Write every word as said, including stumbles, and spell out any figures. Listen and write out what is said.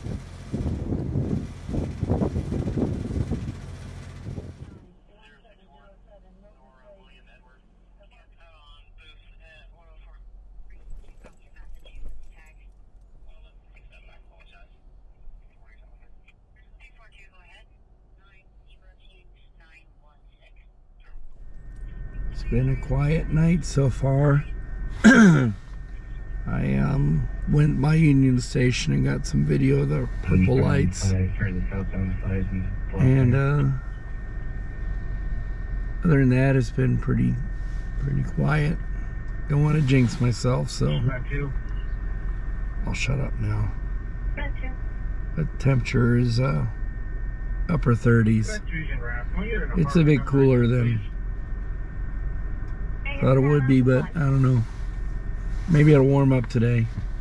It's been a quiet night so far. I um, went by Union Station and got some video of the purple lights. And uh, other than that, it's been pretty, pretty quiet. Don't want to jinx myself, so I'll shut up now. The temperature is uh, upper thirties. It's a bit cooler than thought it would be, but I don't know. Maybe it'll warm up today.